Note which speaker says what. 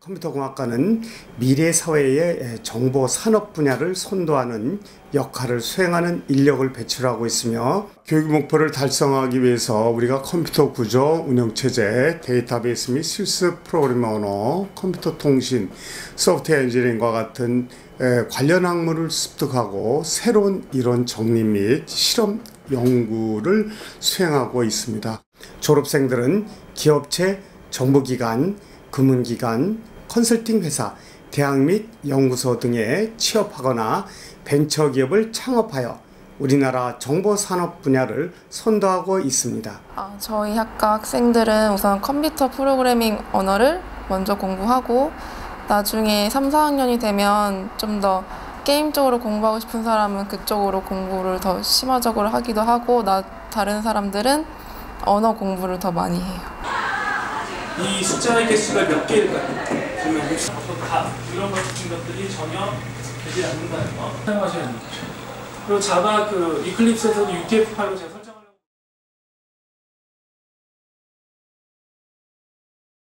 Speaker 1: 컴퓨터공학과는 미래 사회의 정보 산업 분야를 선도하는 역할을 수행하는 인력을 배출하고 있으며 교육 목표를 달성하기 위해서 우리가 컴퓨터 구조, 운영체제, 데이터베이스 및 실습 프로그램 언어, 컴퓨터 통신, 소프트웨어 엔지니어링과 같은 관련 학문을 습득하고 새로운 이론 정리 및 실험 연구를 수행하고 있습니다. 졸업생들은 기업체, 정부기관, 금융기관, 컨설팅 회사, 대학 및 연구소 등에 취업하거나 벤처기업을 창업하여 우리나라 정보산업 분야를 선도하고 있습니다.
Speaker 2: 저희 학과 학생들은 우선 컴퓨터 프로그래밍 언어를 먼저 공부하고 나중에 3, 4학년이 되면 좀 더 게임 쪽으로 공부하고 싶은 사람은 그쪽으로 공부를 더 심화적으로 하기도 하고 다른 사람들은 언어 공부를 더 많이 해요.
Speaker 3: 이 숫자의 개수가 몇 개일까요? 다 이런 같은 것들이 전혀 되지 않는다는 거 사용하셔야 됩니다. 그리고 자바 이클립스에서도 UTF 파일로 제가